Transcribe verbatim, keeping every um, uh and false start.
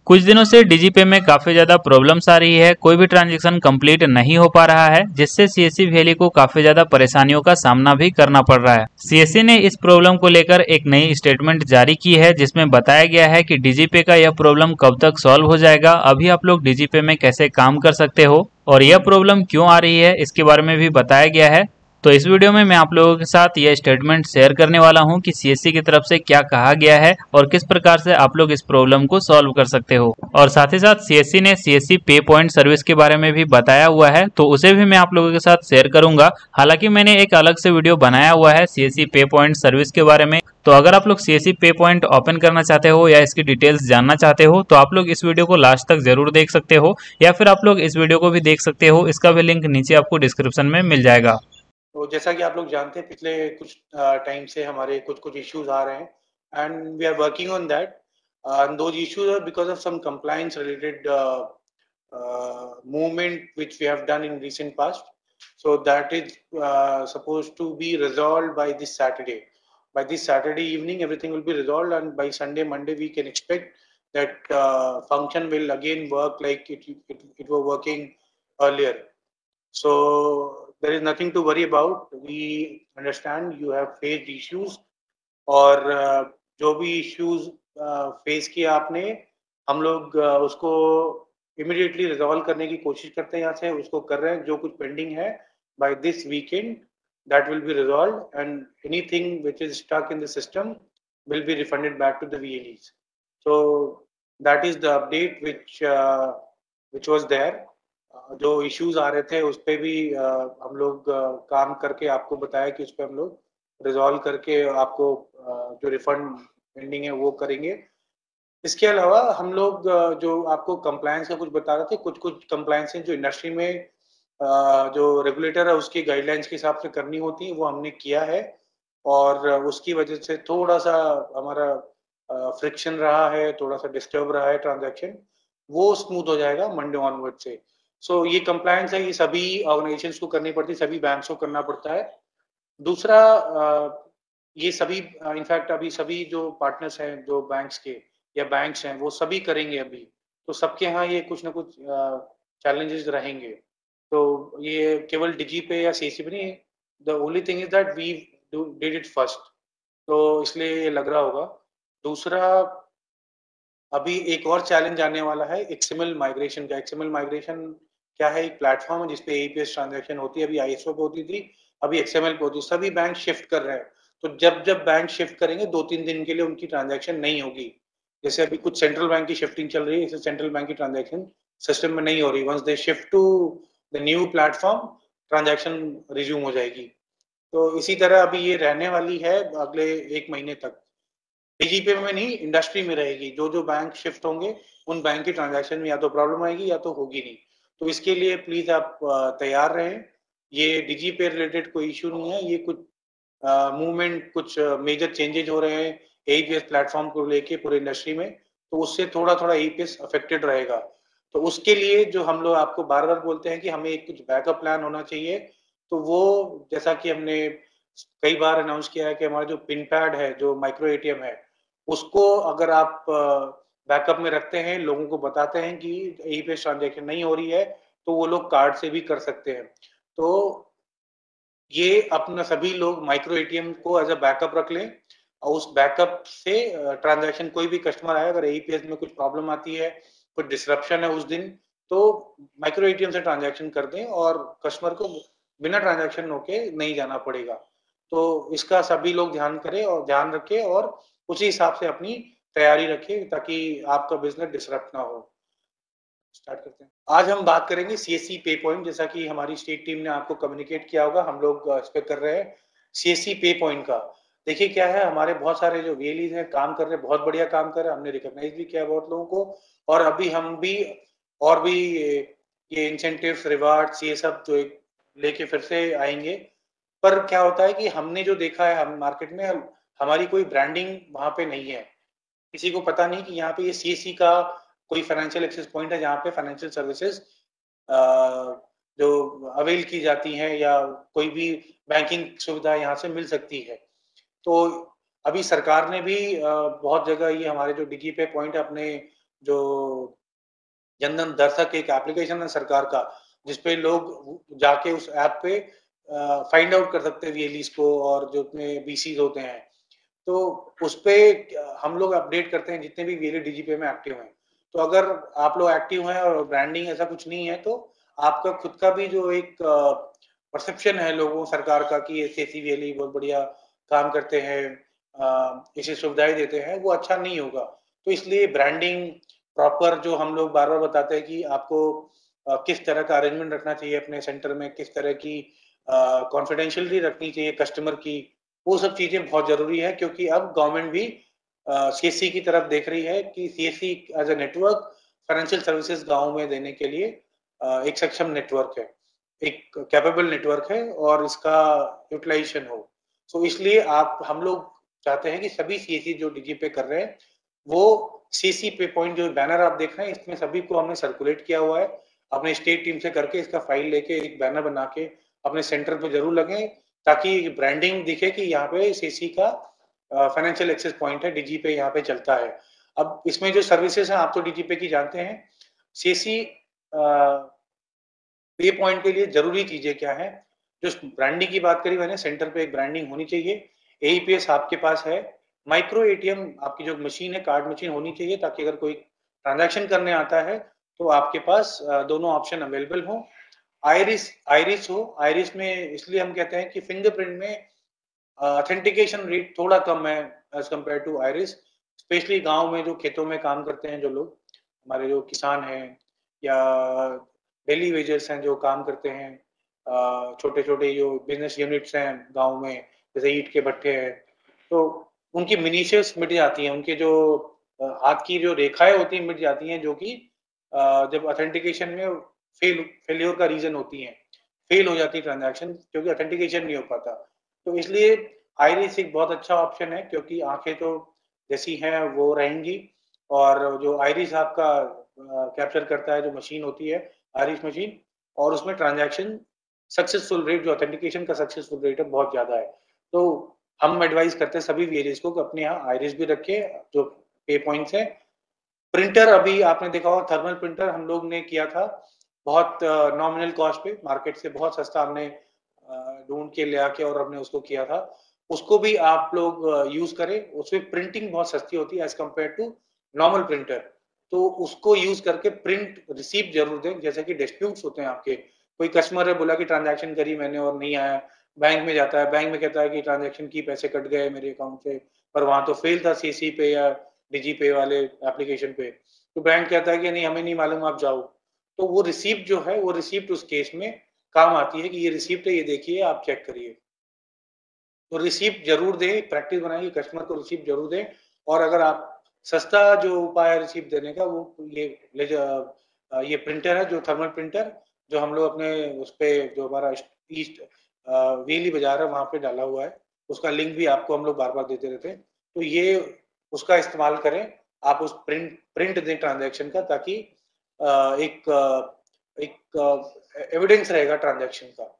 कुछ दिनों से डिजीपे में काफी ज्यादा प्रॉब्लम्स आ रही है, कोई भी ट्रांजैक्शन कंप्लीट नहीं हो पा रहा है, जिससे सीएससी वैली को काफी ज्यादा परेशानियों का सामना भी करना पड़ रहा है। सीएससी ने इस प्रॉब्लम को लेकर एक नई स्टेटमेंट जारी की है, जिसमें बताया गया है कि डिजीपे का यह प्रॉब्लम कब तक सॉल्व हो जाएगा, अभी आप लोग डिजीपे में कैसे काम कर सकते हो और यह प्रॉब्लम क्यों आ रही है इसके बारे में भी बताया गया है। तो इस वीडियो में मैं आप लोगों के साथ यह स्टेटमेंट शेयर करने वाला हूं कि सीएससी की तरफ से क्या कहा गया है और किस प्रकार से आप लोग इस प्रॉब्लम को सॉल्व कर सकते हो। और साथ ही साथ सीएससी ने सीएससी पे पॉइंट सर्विस के बारे में भी बताया हुआ है, तो उसे भी मैं आप लोगों के साथ शेयर करूंगा। हालांकि मैंने एक अलग से वीडियो बनाया हुआ है सीएससी पे पॉइंट सर्विस के बारे में, तो अगर आप लोग सीएससी पे पॉइंट ओपन करना चाहते हो या इसकी डिटेल्स जानना चाहते हो तो आप लोग इस वीडियो को लास्ट तक जरूर देख सकते हो, या फिर आप लोग इस वीडियो को भी देख सकते हो। इसका भी लिंक नीचे आपको डिस्क्रिप्शन में मिल जाएगा। तो जैसा कि आप लोग जानते हैं, पिछले कुछ टाइम से हमारे कुछ कुछ इश्यूज आ रहे हैं and we are working on that. Those issues are because of some compliance related movement which we have done in recent past. So that is uh, supposed to be resolved by this Saturday. By this Saturday evening, everything will be resolved, and by Sunday, Monday, we can expect that uh, function will again work like it, it, it were working earlier. So there is nothing to worry about. We understand you have faced issues, और uh, जो भी issues uh, face किया आपने, हम लोग uh, उसको immediately resolve करने की कोशिश करते हैं, यहाँ से उसको कर रहे हैं। जो कुछ पेंडिंग है by this weekend that will be resolve and anything which is stuck in the system will be refunded back to the VLEs. So that is the update which which was there. जो issues आ रहे थे उस पर भी uh, हम लोग uh, काम करके आपको बताया कि उस पर हम लोग रिजॉल्व करके आपको uh, जो रिफंड पेंडिंग है वो करेंगे। इसके अलावा हम लोग जो आपको कंप्लायंस का कुछ बता रहे थे, कुछ कुछ कंप्लायंस जो इंडस्ट्री में जो रेगुलेटर है उसकी गाइडलाइंस के हिसाब से करनी होती है, वो हमने किया है, और उसकी वजह से थोड़ा सा हमारा फ्रिक्शन रहा है, थोड़ा सा डिस्टर्ब रहा है ट्रांजैक्शन, वो स्मूथ हो जाएगा मंडे ऑनवर्ड से। सो ये कंप्लायंस है, ये सभी ऑर्गेनाइजेशंस को करनी पड़ती है, सभी बैंक्स को करना पड़ता है। दूसरा, ये सभी इनफैक्ट अभी सभी जो पार्टनर्स हैं जो बैंक्स के या बैंक्स हैं वो सभी करेंगे अभी, तो सबके यहाँ ये कुछ ना कुछ चैलेंजेस रहेंगे। तो ये केवल डिजी पे या सीसी पे नहीं, the only thing is that we did it first, तो इसलिए ये लग रहा होगा। दूसरा, अभी एक और चैलेंज आने वाला है एक्सएमएल माइग्रेशन का। एक्सएमएल माइग्रेशन क्या है? एक प्लेटफॉर्म है जिसपे एईपीएस ट्रांजैक्शन होती है। अभी आईएसओ पे होती थी, अभी एक्सएमएल पे होती है। सभी बैंक शिफ्ट कर रहे हैं, तो जब जब बैंक शिफ्ट करेंगे दो तीन दिन के लिए उनकी ट्रांजैक्शन नहीं होगी। जैसे अभी कुछ सेंट्रल बैंक की शिफ्टिंग चल रही है, इससे सेंट्रल बैंक की ट्रांजैक्शन सिस्टम में नहीं हो रही। Once they shift to the new platform, transaction resume हो जाएगी। तो इसी तरह अभी ये रहने वाली है अगले एक महीने तक। डीजीपे में नहीं, इंडस्ट्री में रहेगी। जो जो बैंक शिफ्ट होंगे उन बैंक की ट्रांजैक्शन में या तो प्रॉब्लम आएगी या तो होगी नहीं। तो इसके लिए प्लीज आप तैयार रहें। ये डीजीपे रिलेटेड कोई इश्यू नहीं है, ये कुछ मूवमेंट uh, कुछ मेजर uh, चेंजेज हो रहे हैं एईपीएस प्लेटफॉर्म को लेके पूरे इंडस्ट्री में, तो उससे थोड़ा थोड़ा एईपीएस अफेक्टेड रहेगा। तो उसके लिए जो हम लोग आपको बार बार बोलते हैं कि हमें एक कुछ बैकअप प्लान होना चाहिए, तो वो जैसा कि हमने कई बार अनाउंस किया है कि हमारा जो पिन पैड है, जो माइक्रो एटीएम है, उसको अगर आप बैकअप में रखते हैं, लोगों को बताते हैं कि एईपीएस ट्रांजैक्शन नहीं हो रही है, तो वो लोग कार्ड से भी कर सकते हैं। तो ये अपना सभी लोग माइक्रो एटीएम को एज अ बैकअप रख लें, और उस बैकअप से ट्रांजैक्शन कोई भी कस्टमर आए, अगर एईपीएस में कुछ प्रॉब्लम आती है, कुछ डिसरप्शन है उस दिन, तो माइक्रो एटीएम से ट्रांजैक्शन कर दें और कस्टमर को बिना ट्रांजैक्शन होके नहीं जाना पड़ेगा। तो इसका सभी लोग ध्यान करें और ध्यान रखें और उसी हिसाब से अपनी तैयारी रखें ताकि आपका बिजनेस डिसरप्ट ना हो। स्टार्ट करते हैं। आज हम बात करेंगे सीएससी पे पॉइंट। जैसा कि हमारी स्टेट टीम ने आपको कम्युनिकेट किया होगा, हम लोग इस पे कर रहे हैं सीएससी पे पॉइंट का। देखिए क्या है, हमारे बहुत सारे जो वीएलईज हैं काम कर रहे हैं, बहुत बढ़िया काम कर रहे हैं, हमने रिकॉग्नाइज भी किया बहुत लोगों को, और अभी हम भी और भी ये इंसेंटिव्स, रिवार्ड्स, ये सब जो लेके फिर से आएंगे। पर क्या होता है कि हमने जो देखा है हम मार्केट में, हमारी कोई ब्रांडिंग वहां पे नहीं है, किसी को पता नहीं कि यहाँ पे ये सीएससी का कोई फाइनेंशियल एक्सेस पॉइंट है जहाँ पे फाइनेंशियल सर्विसेज जो अवेल की जाती हैं या कोई भी बैंकिंग सुविधा यहाँ से मिल सकती है। तो अभी सरकार ने भी बहुत जगह ये हमारे जो डीजीपे पॉइंट है अपने जो जनधन दर्शक एक एप्लीकेशन है सरकार का, जिसपे लोग जाके उस ऐप पे फाइंड आउट कर सकते हैं वीएलईज को और जो अपने बीसीज होते हैं। तो उस पे हम लोग अपडेट करते हैं जितने भी वीएलई डीजीपे में एक्टिव हैं। तो अगर आप लोग एक्टिव हैं और ब्रांडिंग ऐसा कुछ नहीं है, तो आपका खुद का भी जो एक परसेप्शन है लोगों सरकार का कि ये सीएससी वीएलई बहुत बढ़िया काम करते हैं, इसे सुविधाएं देते हैं, वो अच्छा नहीं होगा। तो इसलिए ब्रांडिंग प्रॉपर जो हम लोग बार बार बताते हैं कि आपको किस तरह का अरेंजमेंट रखना चाहिए अपने सेंटर में, किस तरह की कॉन्फिडेंशियलिटी रखनी चाहिए कस्टमर की, वो सब चीजें बहुत जरूरी है। क्योंकि अब गवर्नमेंट भी सीएससी की तरफ देख रही है कि CSC as a network financial services गांव में देने के लिए एक सक्षम नेटवर्क है, एक कैपेबल नेटवर्क है और इसका यूटिलाइजेशन हो। सो इसलिए आप हम लोग चाहते हैं कि सभी सीएससी जो डीजीपे कर रहे हैं वो सीसी पे पॉइंट जो बैनर आप देख रहे हैं इसमें सभी को हमने सर्कुलेट किया हुआ है, अपने स्टेट टीम से करके इसका फाइल लेके एक बैनर बना के अपने सेंटर पे जरूर लगें, ताकि ब्रांडिंग दिखे कि यहाँ पे सीसी का फाइनेंशियल एक्सेस पॉइंट है, डीजीपे यहाँ पे चलता है। अब इसमें जो सर्विसेज हैं आप तो डीजीपे की जानते हैं, सीसी पे पॉइंट के लिए जरूरी चीजें क्या है। जो ब्रांडिंग की बात करी मैंने, सेंटर पे एक ब्रांडिंग होनी चाहिए, एईपीएस आपके पास है, माइक्रो एटीएम आपकी जो मशीन है कार्ड मशीन होनी चाहिए, ताकि अगर कोई ट्रांजैक्शन करने आता है तो आपके पास दोनों ऑप्शन अवेलेबल हो। आइरिस आइरिस हो, आइरिस में इसलिए हम कहते हैं कि फिंगरप्रिंट में ऑथेंटिकेशन रेट थोड़ा कम है as compared to iris, specially गांव में जो खेतों में काम करते हैं जो लोग, हमारे जो किसान हैं या डेली वेजर्स हैं जो काम करते हैं, छोटे छोटे जो बिजनेस यूनिट्स हैं गांव में, जैसे ईंट के भट्टे हैं, तो उनकी मिनीशियस मिट जाती हैं, उनके जो हाथ की जो रेखाएं होती हैं मिट जाती हैं, जो कि जब ऑथेंटिकेशन में फेल फेल्योर का रीजन होती हैं, फेल हो जाती है ट्रांजैक्शन क्योंकि ऑथेंटिकेशन नहीं हो पाता। तो इसलिए आइरिस एक बहुत अच्छा ऑप्शन है, क्योंकि आंखें तो जैसी हैं वो रहेंगी, और जो आइरिस आपका कैप्चर करता है जो मशीन होती है आइरिस मशीन, और उसमें ट्रांजैक्शन सक्सेसफुल रेट जो ऑथेंटिकेशन का सक्सेसफुल रेट है बहुत ज्यादा है। तो हम एडवाइस करते हैं सभी वीएलईज को कि अपने यहाँ आइरिस भी रखे जो पे पॉइंट्स है। प्रिंटर अभी आपने देखा होगा, थर्मल प्रिंटर हम लोग ने किया था बहुत नॉमिनल कॉस्ट पे, मार्केट से बहुत सस्ता हमने ढूंढ के ले आके और हमने उसको किया था, उसको भी आप लोग यूज करें, उसमें प्रिंटिंग बहुत सस्ती होती है as compared to normal printer. तो उसको यूज करके प्रिंट रिसीप्ट जरूर दें, जैसे कि डिस्प्यूट्स होते हैं आपके, कोई कस्टमर है बोला कि ट्रांजैक्शन करी मैंने और नहीं आया, बैंक में जाता है, बैंक में कहता है कि ट्रांजैक्शन की पैसे कट गए मेरे अकाउंट से, पर वहां तो फेल था सीसी पे या डीजीपे वाले एप्लीकेशन पे, तो बैंक कहता है कि नहीं हमें नहीं मालूम आप जाओ। तो वो रिसीप्ट जो है वो रिसीप्ट उस केस में काम आती है कि ये रिसीप्ट है, ये देखिए आप चेक करिए। तो रिसीप्ट जरूर दें, प्रैक्टिस बनाइए कस्टमर को रिसीप्ट जरूर दें। और अगर आप सस्ता जो उपाय है रिसीप्ट देने का वो ये ले ये प्रिंटर है जो थर्मल प्रिंटर, जो हम लोग अपने उस पर जो हमारा ईस्ट वीएलई बाजार है वहां पे डाला हुआ है, उसका लिंक भी आपको हम लोग बार बार देते रहते हैं। तो ये उसका इस्तेमाल करें, आप उस प्रिंट प्रिंट दें ट्रांजैक्शन का, ताकि एक एक एविडेंस रहेगा ट्रांजैक्शन का।